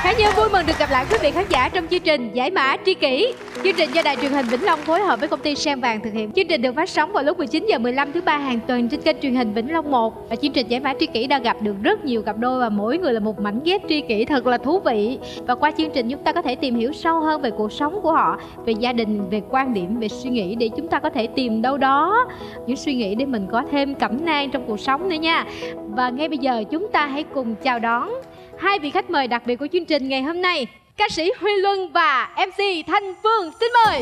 Khá Như vui mừng được gặp lại quý vị khán giả trong chương trình Giải mã tri kỷ. Chương trình do Đài truyền hình Vĩnh Long phối hợp với công ty Sen Vàng thực hiện. Chương trình được phát sóng vào lúc 19h15 thứ ba hàng tuần trên kênh truyền hình Vĩnh Long 1. Và chương trình Giải mã tri kỷ đã gặp được rất nhiều cặp đôi và mỗi người là một mảnh ghép tri kỷ thật là thú vị. Và qua chương trình chúng ta có thể tìm hiểu sâu hơn về cuộc sống của họ, về gia đình, về quan điểm, về suy nghĩ, để chúng ta có thể tìm đâu đó những suy nghĩ để mình có thêm cẩm nang trong cuộc sống nữa nha. Và ngay bây giờ chúng ta hãy cùng chào đón hai vị khách mời đặc biệt của chương trình ngày hôm nay, ca sĩ Huy Luân và MC Thanh Phương. Xin mời.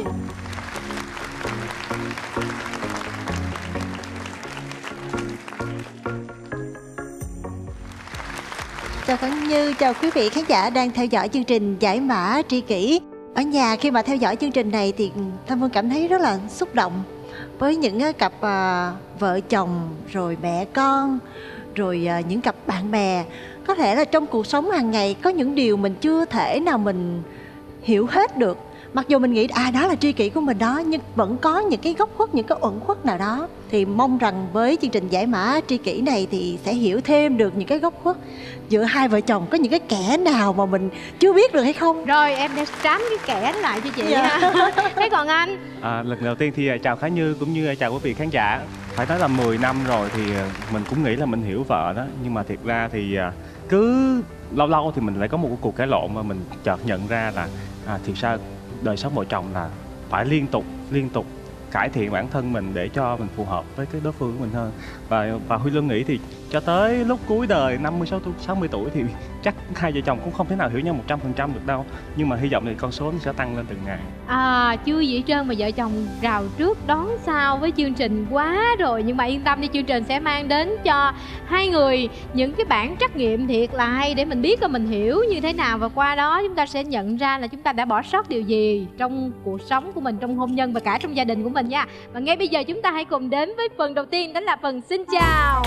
Chào Khánh Như, chào quý vị khán giả đang theo dõi chương trình Giải mã tri kỷ. Ở nhà khi mà theo dõi chương trình này thì Thanh Phương cảm thấy rất là xúc động với những cặp vợ chồng, rồi mẹ con, rồi những cặp bạn bè. Có thể là trong cuộc sống hàng ngày có những điều mình chưa thể nào mình hiểu hết được. Mặc dù mình nghĩ đó là tri kỷ của mình đó, nhưng vẫn có những cái góc khuất, những cái uẩn khuất nào đó. Thì mong rằng với chương trình Giải mã tri kỷ này thì sẽ hiểu thêm được những cái góc khuất giữa hai vợ chồng. Có những cái kẽ nào mà mình chưa biết được hay không? Rồi em đã trám cái kẽ lại cho chị. Thế còn anh? Lần đầu tiên thì chào Khá Như cũng như chào quý vị khán giả. Phải nói là 10 năm rồi thì mình cũng nghĩ là mình hiểu vợ đó. Nhưng mà thiệt ra thì cứ lâu lâu thì mình lại có một cuộc cãi lộn mà mình chợt nhận ra là thiệt ra đời sống vợ chồng là phải liên tục cải thiện bản thân mình để cho mình phù hợp với cái đối phương của mình hơn. Và Huy Luân nghĩ thì cho tới lúc cuối đời 60 tuổi thì chắc hai vợ chồng cũng không thể nào hiểu nhau 100% được đâu. Nhưng mà hy vọng thì con số nó sẽ tăng lên từng ngày. Chưa gì hết trơn mà vợ chồng rào trước đón sau với chương trình quá rồi. Nhưng mà yên tâm đi, chương trình sẽ mang đến cho hai người những cái bản trắc nghiệm thiệt là hay để mình biết là mình hiểu như thế nào. Và qua đó chúng ta sẽ nhận ra là chúng ta đã bỏ sót điều gì trong cuộc sống của mình, trong hôn nhân và cả trong gia đình của mình nha. Và ngay bây giờ chúng ta hãy cùng đến với phần đầu tiên, đó là phần xin chào.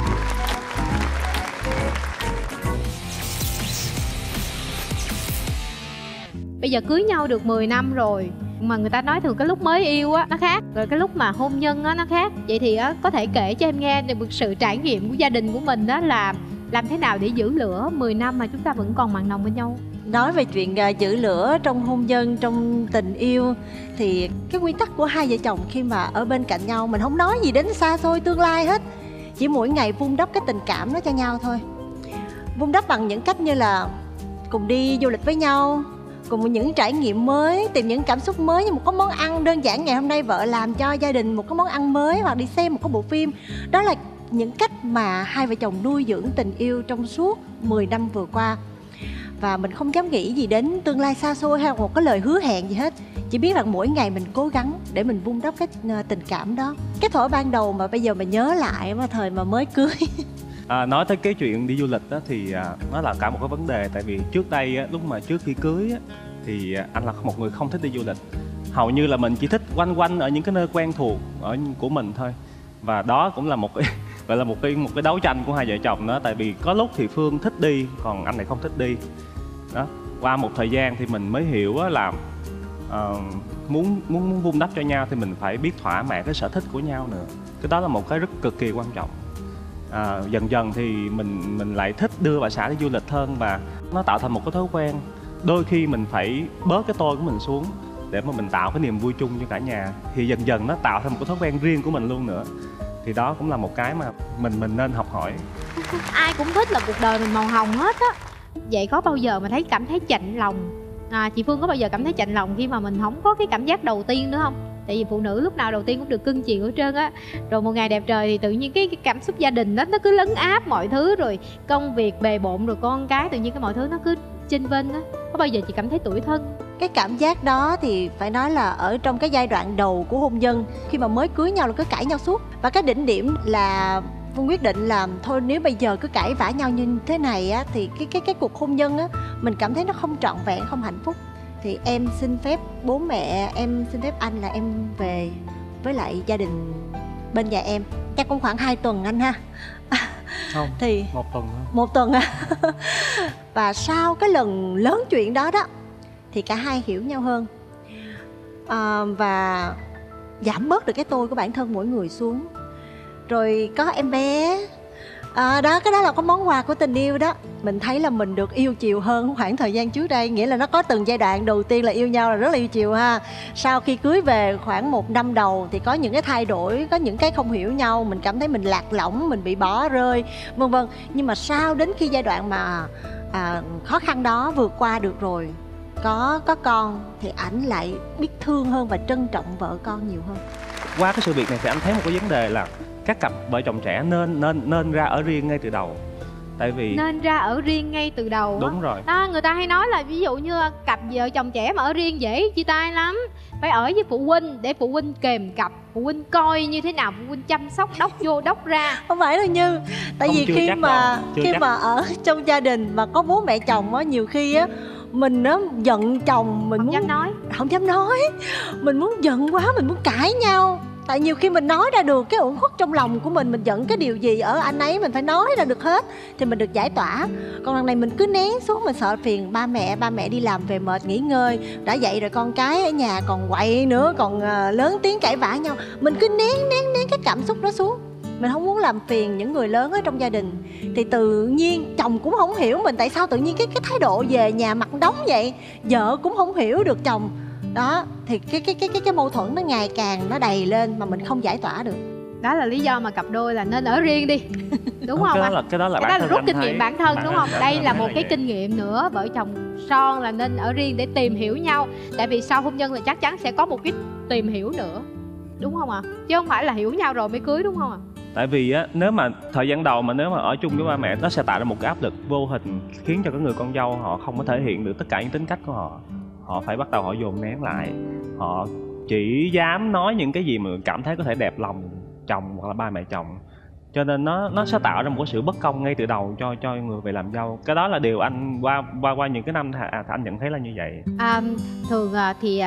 Bây giờ cưới nhau được 10 năm rồi, mà người ta nói thường cái lúc mới yêu á nó khác, rồi cái lúc mà hôn nhân á nó khác. Vậy thì có thể kể cho em nghe được sự trải nghiệm của gia đình của mình đó là làm thế nào để giữ lửa 10 năm mà chúng ta vẫn còn mặn nồng bên nhau. Nói về chuyện giữ lửa trong hôn nhân, trong tình yêu thì cái quy tắc của hai vợ chồng khi mà ở bên cạnh nhau, mình không nói gì đến xa xôi tương lai hết, chỉ mỗi ngày vun đắp cái tình cảm đó cho nhau thôi. Vun đắp bằng những cách như là cùng đi du lịch với nhau, cùng những trải nghiệm mới, tìm những cảm xúc mới, như một cái món ăn đơn giản. Ngày hôm nay vợ làm cho gia đình một cái món ăn mới, hoặc đi xem một cái bộ phim. Đó là những cách mà hai vợ chồng nuôi dưỡng tình yêu trong suốt 10 năm vừa qua. Và mình không dám nghĩ gì đến tương lai xa xôi hay một cái lời hứa hẹn gì hết. Chỉ biết là mỗi ngày mình cố gắng để mình vun đắp cái tình cảm đó. Cái thuở ban đầu mà bây giờ mình nhớ lại mà thời mà mới cưới. Nói tới cái chuyện đi du lịch đó thì nó là cả một cái vấn đề. Tại vì trước đây á, lúc mà trước khi cưới á, thì anh là một người không thích đi du lịch. Hầu như là mình chỉ thích quanh quanh ở những cái nơi quen thuộc của mình thôi. Và đó cũng là một cái gọi là một cái đấu tranh của hai vợ chồng đó. Tại vì có lúc thì Phương thích đi, còn anh lại không thích đi đó. Qua một thời gian thì mình mới hiểu là muốn vun đắp cho nhau thì mình phải biết thỏa mãn cái sở thích của nhau nữa. Cái đó là một cái rất cực kỳ quan trọng. Dần dần thì mình lại thích đưa bà xã đi du lịch hơn, và nó tạo thành một cái thói quen. Đôi khi mình phải bớt cái tôi của mình xuống để mà mình tạo cái niềm vui chung cho cả nhà. Thì dần dần nó tạo thành một cái thói quen riêng của mình luôn nữa. Thì đó cũng là một cái mà mình nên học hỏi. Ai cũng thích là cuộc đời mình màu hồng hết á. Vậy có bao giờ mà cảm thấy chạnh lòng? Chị Phương có bao giờ cảm thấy chạnh lòng khi mà mình không có cái cảm giác đầu tiên nữa không? Tại vì phụ nữ lúc nào đầu tiên cũng được cưng chiều hết trơn á. Rồi một ngày đẹp trời thì tự nhiên cái cảm xúc gia đình đó nó cứ lấn áp mọi thứ. Rồi công việc bề bộn, rồi con cái, tự nhiên cái mọi thứ nó cứ chênh vênh á. Có bao giờ chị cảm thấy tủi thân? Cái cảm giác đó thì phải nói là ở trong cái giai đoạn đầu của hôn nhân, khi mà mới cưới nhau là cứ cãi nhau suốt. Và cái đỉnh điểm là Phương quyết định là thôi, nếu bây giờ cứ cãi vã nhau như thế này á, thì cái cuộc hôn nhân á, mình cảm thấy nó không trọn vẹn, không hạnh phúc. Thì em xin phép bố mẹ, em xin phép anh là em về với lại gia đình bên nhà em. Chắc cũng khoảng 2 tuần anh ha. Không, thì 1 tuần thôi. 1 tuần à. Và sau cái lần lớn chuyện đó đó thì cả hai hiểu nhau hơn, và giảm bớt được cái tôi của bản thân mỗi người xuống. Rồi có em bé, Đó, cái đó là có món quà của tình yêu đó. Mình thấy là mình được yêu chiều hơn khoảng thời gian trước đây. Nghĩa là nó có từng giai đoạn. Đầu tiên là yêu nhau là rất là yêu chiều ha. Sau khi cưới về khoảng 1 năm đầu thì có những cái thay đổi, có những cái không hiểu nhau. Mình cảm thấy mình lạc lõng, mình bị bỏ rơi, vân vân. Nhưng mà sau đến khi giai đoạn mà khó khăn đó vượt qua được rồi, có con thì ảnh lại biết thương hơn và trân trọng vợ con nhiều hơn. Qua cái sự việc này thì anh thấy một cái vấn đề là các cặp vợ chồng trẻ nên ra ở riêng ngay từ đầu. Tại vì nên ra ở riêng ngay từ đầu. Đúng rồi đó, người ta hay nói là ví dụ như cặp vợ chồng trẻ mà ở riêng dễ chia tay lắm. Phải ở với phụ huynh để phụ huynh kèm cặp, phụ huynh coi như thế nào, phụ huynh chăm sóc, đốc vô đốc ra. Không phải đâu Như. Tại Không, vì khi mà ở trong gia đình mà có bố mẹ chồng á, nhiều khi á mình á giận chồng, mình không dám nói, mình muốn giận quá, mình muốn cãi nhau. Tại nhiều khi mình nói ra được cái uẩn khuất trong lòng của mình giận cái điều gì ở anh ấy, mình phải nói ra được hết thì mình được giải tỏa. Còn lần này mình cứ nén xuống, mình sợ phiền ba mẹ đi làm về mệt nghỉ ngơi, đã vậy rồi con cái ở nhà còn quậy nữa, còn lớn tiếng cãi vã nhau. Mình cứ nén cái cảm xúc đó xuống. Mình không muốn làm phiền những người lớn ở trong gia đình. Thì tự nhiên chồng cũng không hiểu mình tại sao tự nhiên cái thái độ về nhà mặt đóng vậy. Vợ cũng không hiểu được chồng. Đó, thì cái mâu thuẫn nó ngày càng nó đầy lên mà mình không giải tỏa được. Đó là lý do mà cặp đôi là nên ở riêng đi. Đúng không ạ? Cái đó là rút kinh nghiệm bản thân, đúng không? Đây là một cái kinh nghiệm nữa. Vợ chồng son là nên ở riêng để tìm hiểu nhau. Tại vì sau hôn nhân là chắc chắn sẽ có một cái tìm hiểu nữa, đúng không ạ? Chứ không phải là hiểu nhau rồi mới cưới, đúng không ạ? Tại vì á, nếu mà thời gian đầu mà nếu mà ở chung với ba mẹ, nó sẽ tạo ra một cái áp lực vô hình, khiến cho cái người con dâu họ không có thể hiện được tất cả những tính cách của họ. Họ phải bắt đầu họ dồn nén lại. Họ chỉ dám nói những cái gì mà cảm thấy có thể đẹp lòng chồng hoặc là ba mẹ chồng. Cho nên nó sẽ tạo ra một cái sự bất công ngay từ đầu cho người về làm dâu. Cái đó là điều anh qua những cái năm anh nhận thấy là như vậy. Thường thì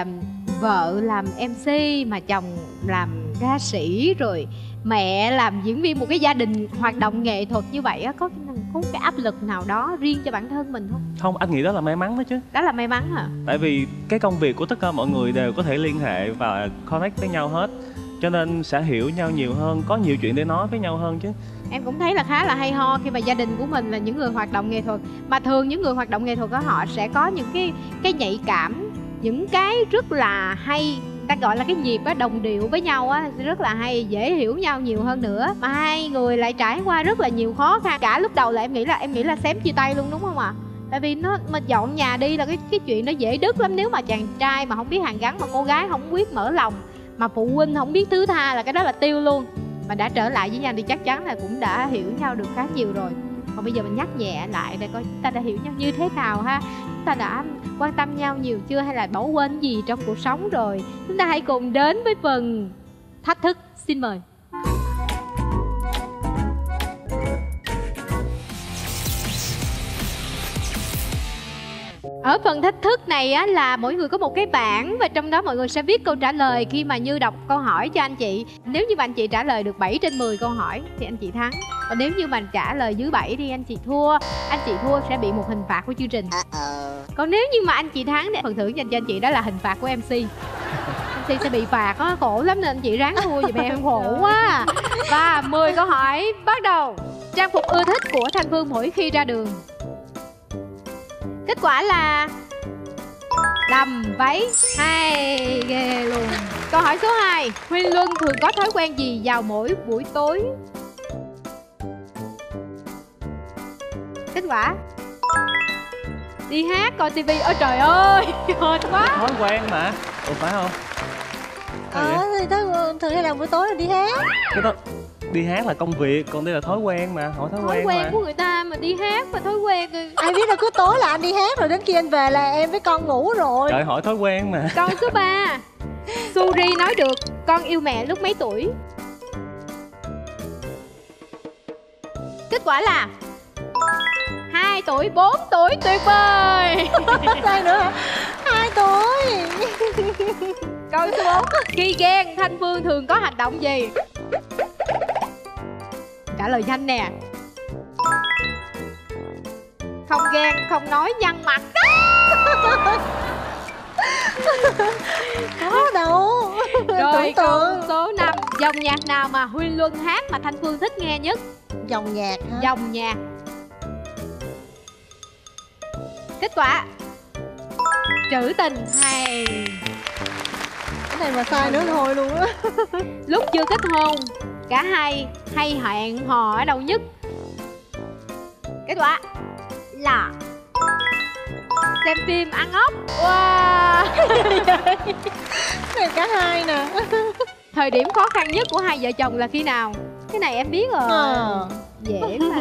vợ làm MC mà chồng làm ca sĩ, rồi mẹ làm diễn viên, một cái gia đình hoạt động nghệ thuật như vậy á, có cái áp lực nào đó riêng cho bản thân mình không? Không, anh nghĩ đó là may mắn đó chứ. Đó là may mắn hả? Tại vì cái công việc của tất cả mọi người đều có thể liên hệ và connect với nhau hết, cho nên sẽ hiểu nhau nhiều hơn, có nhiều chuyện để nói với nhau hơn chứ. Em cũng thấy là khá là hay ho khi mà gia đình của mình là những người hoạt động nghệ thuật. Mà thường những người hoạt động nghệ thuật đó họ sẽ có những cái nhạy cảm, những cái rất là hay, ta gọi là cái nhịp á, đồng điệu với nhau á, rất là hay, dễ hiểu nhau nhiều hơn nữa. Mà hai người lại trải qua rất là nhiều khó khăn. Cả lúc đầu là em nghĩ là xém chia tay luôn, đúng không ạ? Tại vì mà dọn nhà đi là cái chuyện nó dễ đứt lắm. Nếu mà chàng trai mà không biết hàn gắn, mà cô gái không biết mở lòng, mà phụ huynh không biết thứ tha là cái đó là tiêu luôn. Mà đã trở lại với nhau thì chắc chắn là cũng đã hiểu nhau được khá nhiều rồi. Còn bây giờ mình nhắc nhẹ lại để coi chúng ta đã hiểu nhau như thế nào ha. Chúng ta đã quan tâm nhau nhiều chưa, hay là bỏ quên gì trong cuộc sống rồi. Chúng ta hãy cùng đến với phần thách thức. Xin mời. Ở phần thách thức này á, là mỗi người có một cái bảng và trong đó mọi người sẽ viết câu trả lời khi mà Như đọc câu hỏi cho anh chị. Nếu như mà anh chị trả lời được 7 trên 10 câu hỏi thì anh chị thắng. Còn nếu như mà trả lời dưới 7 thì anh chị thua. Anh chị thua sẽ bị một hình phạt của chương trình. Còn nếu như mà anh chị thắng thì phần thưởng dành cho anh chị đó là hình phạt của MC. MC sẽ bị phạt á, khổ lắm nên anh chị ráng thua giùm em, khổ quá. Và 10 câu hỏi bắt đầu. Trang phục ưa thích của Thanh Phương mỗi khi ra đường. Kết quả là đầm váy. Hay ghê luôn. Câu hỏi số 2. Huy Luân thường có thói quen gì vào mỗi buổi tối? Kết quả đi hát, coi tivi. Ôi trời ơi, hên quá. Thói quen mà, phải không? Thì thường hay làm buổi tối là đi hát. Cái đó đi hát là công việc, còn đây là thói quen mà, hỏi thói quen mà. Của người ta mà đi hát mà thói quen rồi. Ai biết đâu, cứ tối là anh đi hát rồi đến khi anh về là em với con ngủ rồi. Trời, hỏi thói quen mà. Câu số 3. Suri nói được con yêu mẹ lúc mấy tuổi? Kết quả là 2 tuổi, 4 tuổi, tuyệt vời. Sao nữa hả? 2 tuổi. Câu số 4. Khi ghen Thanh Phương thường có hành động gì? Trả lời nhanh nè. Không ghen, không nói, nhăn mặt. Có đâu. Rồi câu số 5. Dòng nhạc nào mà Huy Luân hát mà Thanh Phương thích nghe nhất? Dòng nhạc hả? Dòng nhạc. Kết quả trữ tình. Hay. Cái này mà sai nữa thôi luôn á. Lúc chưa kết hôn, cả hai hay hẹn hò ở đâu nhất? Kết quả là xem phim, ăn ốc. Wow. Này cả hai nè. Thời điểm khó khăn nhất của hai vợ chồng là khi nào? Cái này em biết rồi. Dễ mà.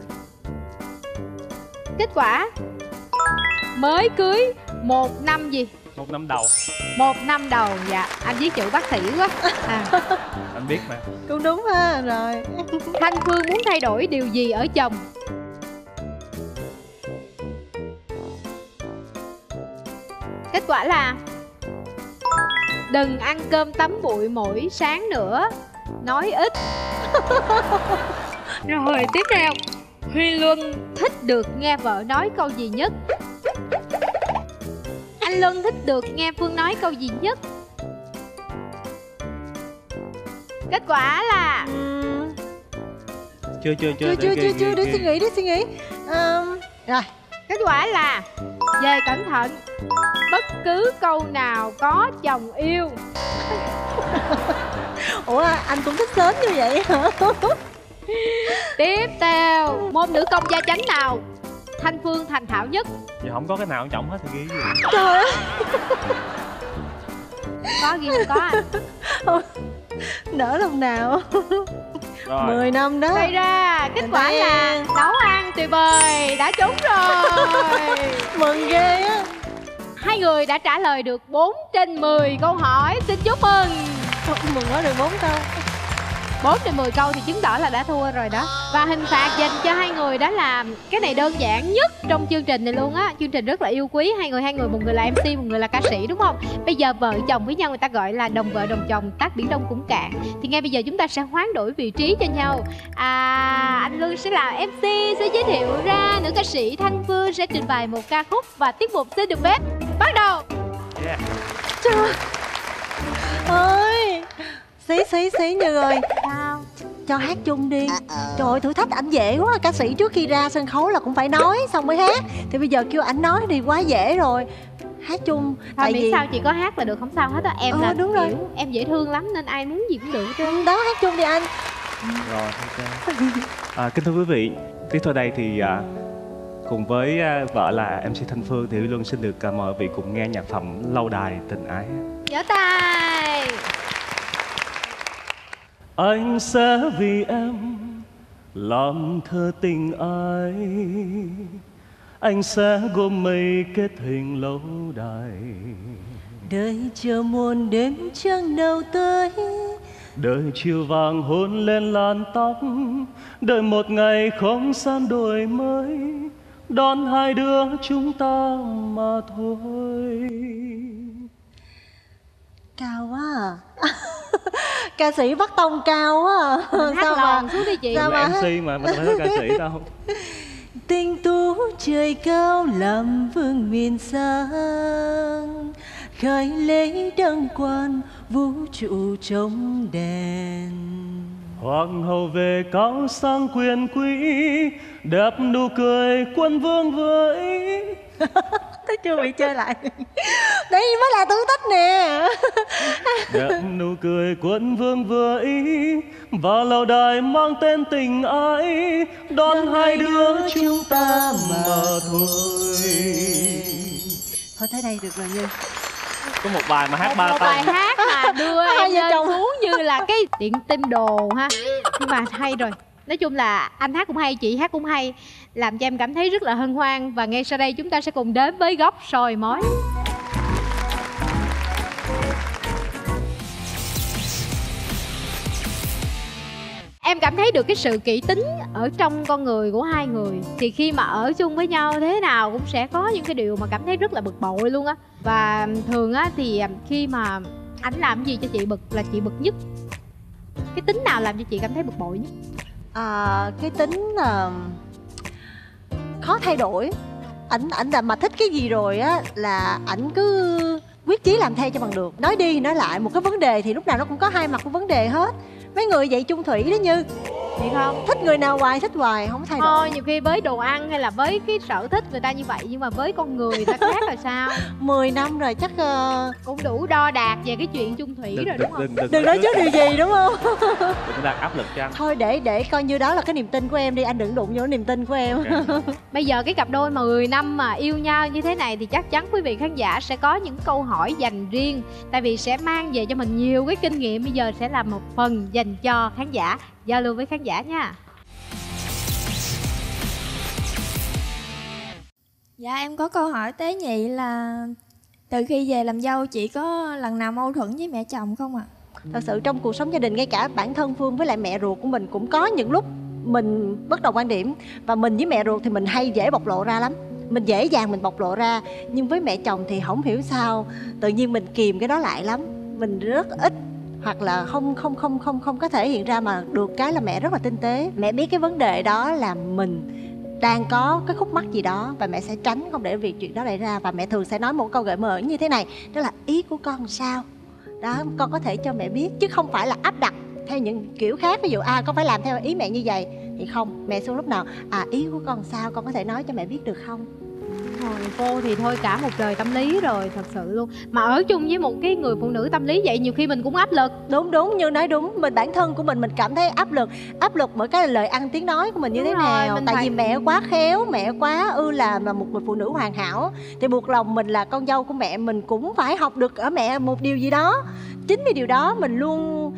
Kết quả mới cưới 1 năm gì? 1 năm đầu. 1 năm đầu. Dạ, anh viết chữ bác sĩ quá à. Anh biết mà. Cũng đúng ha. Rồi. Thanh Phương muốn thay đổi điều gì ở chồng? Kết quả là đừng ăn cơm tắm bụi mỗi sáng nữa, nói ít. Rồi tiếp theo, Huy Luân thích được nghe vợ nói câu gì nhất? Anh Luân thích được nghe Phương nói câu gì nhất? Kết quả là Chưa Để suy nghĩ. Rồi. kết quả là về cẩn thận, bất cứ câu nào có chồng yêu. Ủa anh cũng thích sến như vậy hả? Tiếp theo, môn nữ công gia chánh nào Thanh Phương thành thạo nhất? Giờ không có cái nào quan trọng hết thì ghi gì. Trời ơi. Có ghi không có anh? Nỡ lòng nào. Rồi. 10 năm đó. Đây ra, kết quả là nấu ăn. Tuyệt vời, đã trúng rồi. Mừng ghê á. Hai người đã trả lời được 4 trên 10 câu hỏi. Xin chúc mừng. Mừng quá, được 4 câu. 4 trên 10 câu thì chứng tỏ là đã thua rồi đó. Và hình phạt dành cho hai người đó là cái này đơn giản nhất trong chương trình này luôn á. Chương trình rất là yêu quý hai người, một người là MC, một người là ca sĩ, đúng không? Bây giờ vợ chồng với nhau người ta gọi là đồng vợ đồng chồng, tát biển Đông cũng cạn. Thì ngay bây giờ chúng ta sẽ hoán đổi vị trí cho nhau. Anh Luân sẽ là MC, sẽ giới thiệu ra nữ ca sĩ Thanh Phương sẽ trình bày một ca khúc và tiết mục xin được phép bắt đầu. Yeah. Trời ơi. Xí Như ơi. Sao? Cho hát chung đi. Trời ơi, thử thách ảnh dễ quá. Ca sĩ trước khi ra sân khấu là cũng phải nói xong mới hát. Thì bây giờ kêu ảnh nói thì quá dễ rồi. Hát chung. Thôi miễn sao chị có hát là được, không sao hết á. Em là đúng rồi. kiểu em dễ thương lắm nên ai muốn gì cũng được chứ. Đó, hát chung đi anh. Rồi, ok. Kính thưa quý vị, tiếp theo đây thì cùng với vợ là MC Thanh Phương thì Huy Luân xin được mời quý vị cùng nghe nhạc phẩm Lâu Đài Tình Ái. Vỗ tay. Anh sẽ vì em làm thơ tình ai, anh sẽ gom mây kết hình lâu đài. Đợi chờ muôn đêm trăng đầu tới, đợi chiều vàng hôn lên làn tóc, đợi một ngày không gian đổi mới, đón hai đứa chúng ta mà thôi. Cao quá à. Ca sĩ bắt tông cao quá à. Hát lòn xuống đi chị. Sao mà MC mà mình phải nói ca sĩ đâu. Tinh tú trời cao làm vương miền xa, khởi lấy đăng quan vũ trụ trong đèn. Hoàng hậu về cao sang quyền quý, đẹp nụ cười quân vương với. Thấy chưa, bị chơi lại. Đây mới là thử thách nè. Đẹp nụ cười quân vương với, và lâu đài mang tên tình ái, đón hai đứa chúng ta mà thôi. Thôi tới đây được rồi Như. Có một bài mà hát ba Một tông. bài hát mà đưa em lên xuống như là cái điện tim đồ ha. Nhưng mà hay rồi. Nói chung là anh hát cũng hay, chị hát cũng hay, làm cho em cảm thấy rất là hân hoan. Và ngay sau đây chúng ta sẽ cùng đến với góc soi mói. Em cảm thấy được cái sự kỹ tính ở trong con người của hai người. Thì khi mà ở chung với nhau thế nào cũng sẽ có những cái điều mà cảm thấy rất là bực bội luôn á. Và thường á thì khi mà anh làm gì cho chị bực là chị bực nhất? Cái tính nào làm cho chị cảm thấy bực bội nhất? Cái tính là khó thay đổi. Ảnh là mà thích cái gì rồi á là ảnh cứ quyết chí làm theo cho bằng được. Nói đi nói lại một cái vấn đề thì lúc nào nó cũng có hai mặt của vấn đề hết. Mấy người vậy chung thủy đó Như. vậy không? Thích người nào hoài, thích hoài, không thay đổi. Thôi nhiều khi với đồ ăn hay là với cái sở thích người ta như vậy, nhưng mà với con người ta khác là sao? 10 năm rồi chắc Cũng đủ đo đạc về cái chuyện chung thủy rồi đúng không? đừng nói trước điều gì đúng không? Đừng đặt áp lực cho anh. Thôi để coi như đó là cái niềm tin của em đi, anh đừng đụng vô niềm tin của em. Bây giờ cái cặp đôi mà 10 năm mà yêu nhau như thế này thì chắc chắn quý vị khán giả sẽ có những câu hỏi dành riêng. Tại vì sẽ mang về cho mình nhiều cái kinh nghiệm. Bây giờ sẽ là một phần dành cho khán giả. Giao lưu với khán giả nha. Dạ em có câu hỏi tế nhị là từ khi về làm dâu chị có lần nào mâu thuẫn với mẹ chồng không ạ? Thật sự trong cuộc sống gia đình, ngay cả bản thân Phương với lại mẹ ruột của mình cũng có những lúc mình bất đồng quan điểm. Và mình với mẹ ruột thì mình hay dễ bộc lộ ra lắm, mình dễ dàng mình bộc lộ ra. Nhưng với mẹ chồng thì không hiểu sao tự nhiên mình kìm cái đó lại lắm. Mình rất ít hoặc là không có thể hiện ra, mà được cái là mẹ rất là tinh tế. Mẹ biết cái vấn đề đó là mình đang có cái khúc mắc gì đó và mẹ sẽ tránh không để việc chuyện đó xảy ra. Và mẹ thường sẽ nói một câu gợi mở như thế này, đó là ý của con sao đó, con có thể cho mẹ biết, chứ không phải là áp đặt theo những kiểu khác. Ví dụ con phải làm theo ý mẹ như vậy thì không. Mẹ xuống lúc nào ý của con sao, con có thể nói cho mẹ biết được không? Rồi cô thì thôi cả một đời tâm lý rồi, thật sự luôn. Mà ở chung với một cái người phụ nữ tâm lý vậy nhiều khi mình cũng áp lực. Đúng, như nói đúng. Mình bản thân của mình cảm thấy áp lực bởi cái lời ăn tiếng nói của mình như Đúng thế rồi, nào. Tại phải... vì mẹ quá khéo, mẹ quá là một người phụ nữ hoàn hảo, thì buộc lòng mình là con dâu của mẹ, mình cũng phải học được ở mẹ một điều gì đó. Chính vì điều đó mình luôn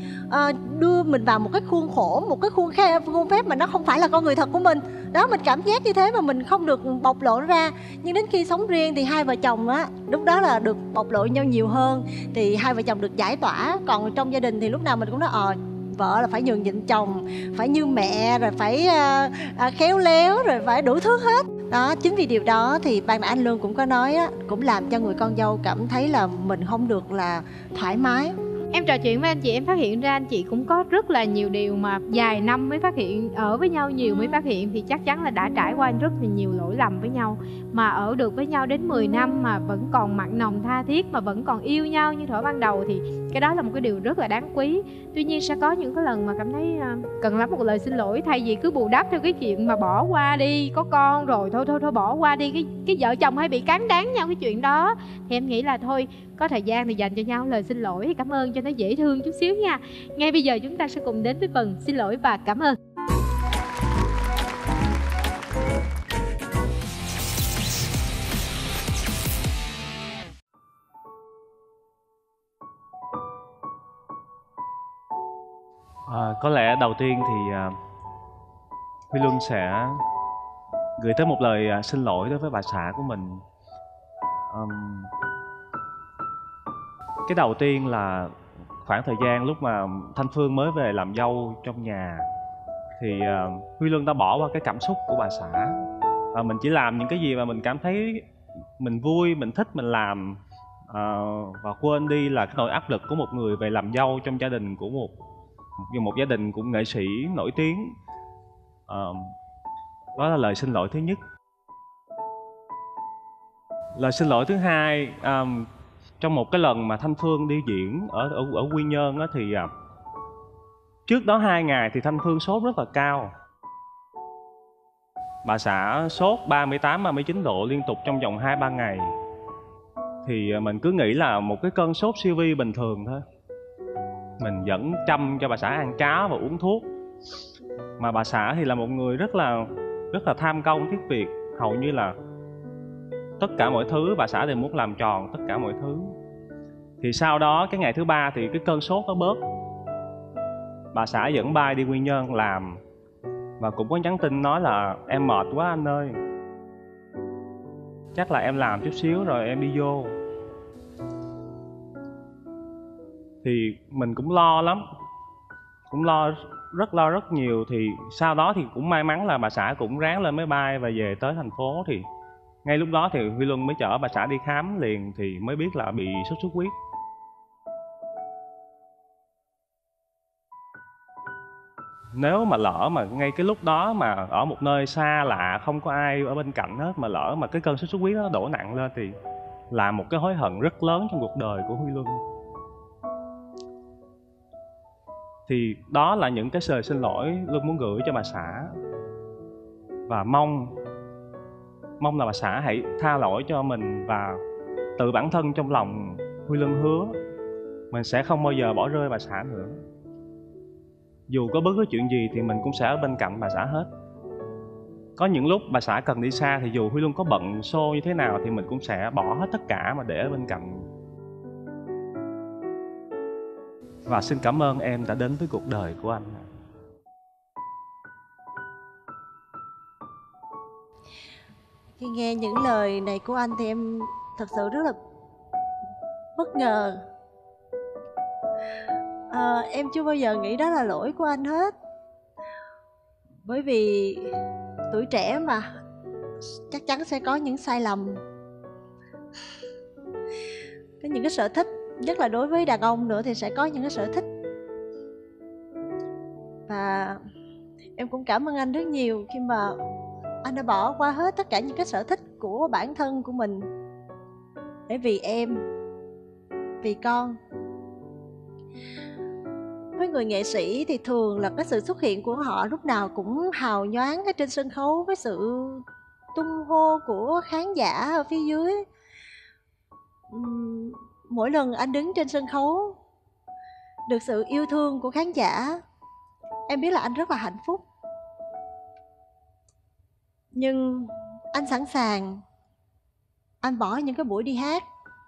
đưa mình vào một cái khuôn khổ, một cái khuôn phép mà nó không phải là con người thật của mình. Đó, mình cảm giác như thế mà mình không được bộc lộ ra. Nhưng đến khi sống riêng thì hai vợ chồng lúc đó là được bộc lộ nhau nhiều hơn, thì hai vợ chồng được giải tỏa. Còn trong gia đình thì lúc nào mình cũng nói vợ là phải nhường nhịn chồng, phải như mẹ, rồi phải khéo léo, rồi phải đủ thứ hết. Đó, chính vì điều đó thì ban nãy anh Lương cũng có nói cũng làm cho người con dâu cảm thấy là mình không được là thoải mái. Em trò chuyện với anh chị em phát hiện ra anh chị cũng có rất là nhiều điều mà vài năm mới phát hiện, ở với nhau nhiều mới phát hiện, thì chắc chắn là đã trải qua rất là nhiều lỗi lầm với nhau. Mà ở được với nhau đến 10 năm mà vẫn còn mặn nồng tha thiết, mà vẫn còn yêu nhau như thuở ban đầu, thì cái đó là một cái điều rất là đáng quý. Tuy nhiên sẽ có những cái lần mà cảm thấy cần lắm một lời xin lỗi, thay vì cứ bù đắp theo cái chuyện mà bỏ qua đi, có con rồi thôi bỏ qua đi, cái vợ chồng hay bị cán đáng nhau cái chuyện đó. Thì em nghĩ là thôi, có thời gian thì dành cho nhau lời xin lỗi, cảm ơn cho nó dễ thương chút xíu nha. Ngay bây giờ chúng ta sẽ cùng đến với phần xin lỗi và cảm ơn. Có lẽ đầu tiên thì Huy Luân sẽ gửi tới một lời xin lỗi đối với bà xã của mình. Cái đầu tiên là khoảng thời gian lúc mà Thanh Phương mới về làm dâu trong nhà thì Huy Luân đã bỏ qua cái cảm xúc của bà xã, và mình chỉ làm những cái gì mà mình cảm thấy mình vui, mình thích mình làm, và quên đi là cái nỗi áp lực của một người về làm dâu trong gia đình của một gia đình cũng nghệ sĩ nổi tiếng. Đó là lời xin lỗi thứ nhất. Lời xin lỗi thứ hai, trong một cái lần mà Thanh Phương đi diễn ở Quy Nhơn thì trước đó 2 ngày thì Thanh Phương sốt rất là cao. Bà xã sốt 38-39 độ liên tục trong vòng 2-3 ngày. Thì mình cứ nghĩ là một cái cơn sốt siêu vi bình thường thôi. Mình vẫn chăm cho bà xã ăn cháo và uống thuốc. Mà bà xã thì là một người rất là tham công tiếc việc. Hầu như là tất cả mọi thứ bà xã đều muốn làm tròn tất cả mọi thứ. Thì sau đó cái ngày thứ 3 thì cái cơn sốt nó bớt. Bà xã dẫn bay đi Quy Nhơn làm, và cũng có nhắn tin nói là em mệt quá anh ơi, chắc là em làm chút xíu rồi em đi vô. Thì mình cũng lo lắm, cũng lo rất nhiều. Thì sau đó thì cũng may mắn là bà xã cũng ráng lên máy bay và về tới thành phố. Thì ngay lúc đó thì Huy Luân mới chở bà xã đi khám liền, thì mới biết là bị sốt xuất huyết. Nếu mà lỡ mà ngay cái lúc đó mà ở một nơi xa lạ, không có ai ở bên cạnh hết, mà lỡ mà cái cơn sốt xuất huyết nó đổ nặng lên thì là một cái hối hận rất lớn trong cuộc đời của Huy Luân. Thì đó là những cái lời xin lỗi Luân muốn gửi cho bà xã. Và mong là bà xã hãy tha lỗi cho mình. Và tự bản thân trong lòng Huy Luân hứa mình sẽ không bao giờ bỏ rơi bà xã nữa. Dù có bất cứ chuyện gì thì mình cũng sẽ ở bên cạnh bà xã hết. Có những lúc bà xã cần đi xa thì dù Huy Luân có bận xô như thế nào thì mình cũng sẽ bỏ hết tất cả mà để ở bên cạnh. Và xin cảm ơn em đã đến với cuộc đời của anh. Khi nghe những lời này của anh thì em thật sự rất là bất ngờ. Em chưa bao giờ nghĩ đó là lỗi của anh hết. Bởi vì tuổi trẻ mà, chắc chắn sẽ có những sai lầm, có những cái sở thích, nhất là đối với đàn ông nữa thì sẽ có những cái sở thích. Và em cũng cảm ơn anh rất nhiều khi mà anh đã bỏ qua hết tất cả những cái sở thích của bản thân của mình để vì em, vì con. Với người nghệ sĩ thì thường là cái sự xuất hiện của họ lúc nào cũng hào nhoáng ở trên sân khấu với sự tung hô của khán giả ở phía dưới. Mỗi lần anh đứng trên sân khấu được sự yêu thương của khán giả, em biết là anh rất là hạnh phúc. Nhưng anh sẵn sàng anh bỏ những cái buổi đi hát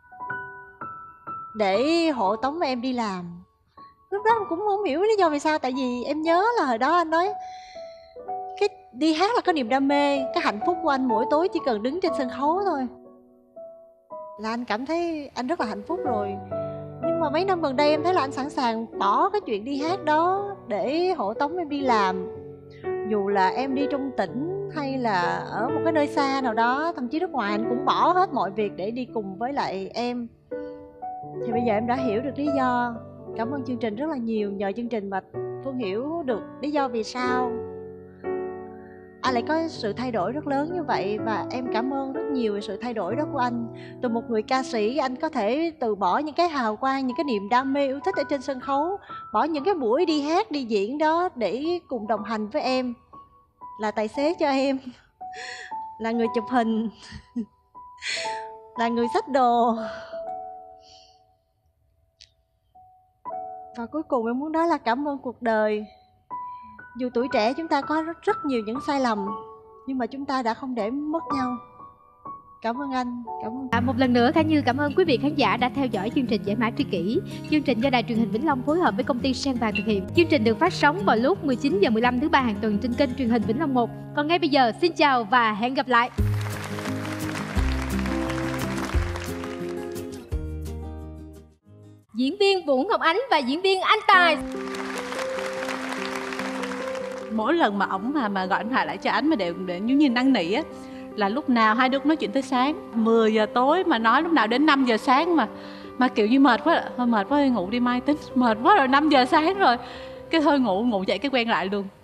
để hộ tống em đi làm. Lúc đó em cũng không hiểu lý do vì sao. Tại vì em nhớ là hồi đó anh nói cái đi hát là có niềm đam mê. Cái hạnh phúc của anh mỗi tối chỉ cần đứng trên sân khấu thôi là anh cảm thấy anh rất là hạnh phúc rồi. Nhưng mà mấy năm gần đây em thấy là anh sẵn sàng bỏ cái chuyện đi hát đó để hộ tống em đi làm. Dù là em đi trong tỉnh hay là ở một cái nơi xa nào đó, thậm chí nước ngoài, anh cũng bỏ hết mọi việc để đi cùng với lại em. Thì bây giờ em đã hiểu được lý do. Cảm ơn chương trình rất là nhiều. Nhờ chương trình mà Phương hiểu được lý do vì sao anh lại có sự thay đổi rất lớn như vậy. Và em cảm ơn rất nhiều về sự thay đổi đó của anh. Từ một người ca sĩ, anh có thể từ bỏ những cái hào quang, những cái niềm đam mê yêu thích ở trên sân khấu, bỏ những cái buổi đi hát, đi diễn đó để cùng đồng hành với em, là tài xế cho em, là người chụp hình, là người xách đồ. Và cuối cùng em muốn nói là cảm ơn cuộc đời. Dù tuổi trẻ chúng ta có rất nhiều những sai lầm, nhưng mà chúng ta đã không để mất nhau. Cảm ơn anh, cảm ơn. Một lần nữa Khả Như cảm ơn quý vị khán giả đã theo dõi chương trình Giải mã tri kỷ. Chương trình do Đài Truyền hình Vĩnh Long phối hợp với công ty Sen Vàng thực hiện. Chương trình được phát sóng vào lúc 19h15 thứ ba hàng tuần trên kênh Truyền hình Vĩnh Long 1. Còn ngay bây giờ xin chào và hẹn gặp lại. Diễn viên Vũ Ngọc Ánh và diễn viên Anh Tài. Mỗi lần mà ổng mà gọi điện thoại lại cho Ánh mà đều giống như năn nỉ á, là lúc nào hai đứa cũng nói chuyện tới sáng 10 giờ tối, mà nói lúc nào đến 5 giờ sáng mà kiểu như mệt quá, thôi mệt quá ngủ đi mai tính, mệt quá rồi 5 giờ sáng rồi, cái thôi ngủ dậy cái quen lại luôn.